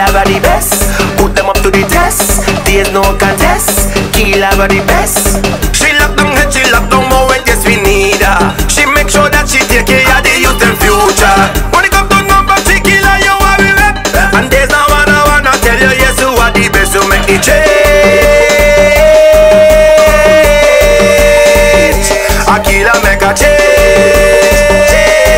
Akilah are the best. Put them up to the test. There's no contest. Akilah are the best. She lock down head, she lock down more when yes we need her. She make sure that she take care of the youth and future. When it comes to number, she kill her, you are we rep. And there's no one I wanna tell you, yes, who are the best to make the change. Akilah make a change.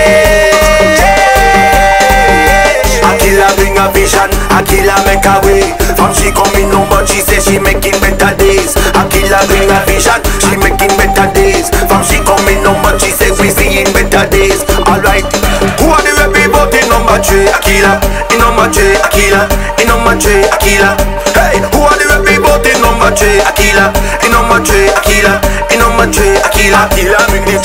Akilah bring a vision, Akilah make a way. From she coming home but she say she making better days. Akilah bring a vision, she making better days. From she coming home but she say we seeing better days. Alright, who are the rep people in number 3? Akilah, in number 3, Akilah, in number 3, Akilah. Hey, who are the rep people in number 3? Akilah, in number 3, Akilah, in number 3, Akilah. Akilah bring the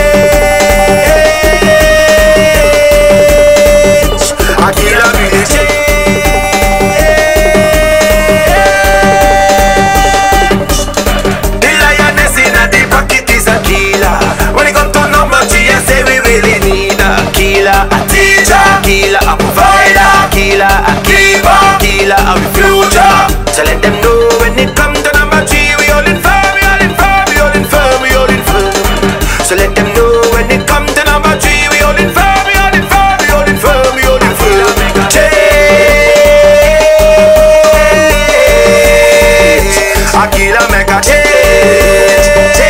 change. Akilah bring the change. Akilah a teacher, Akilah a provider, Akilah a keeper, Akilah a future. So let them know when it comes to number 3, we all in firm, we all in firm, we all in firm, we all in firm. So let them know when it comes to number 3, we all in firm, we all in firm, we all in firm, we all in firm. Change, Akilah make a change.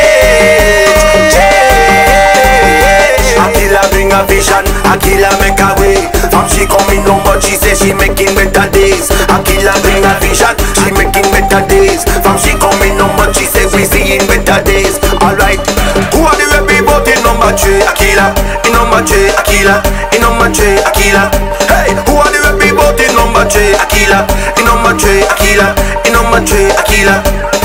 Akilah bring a vision, Akilah make a way. From she coming home but she say she making better days. Akilah bring a vision, she making better days. From she coming home but she say we seeing better days. Alright, who are the rep people in number 3? Akilah, in number 3, Akilah, in number 3, Akilah. Hey, who are the rep people in number 3? Akilah, in number 3, Akilah, in number 3, Akilah.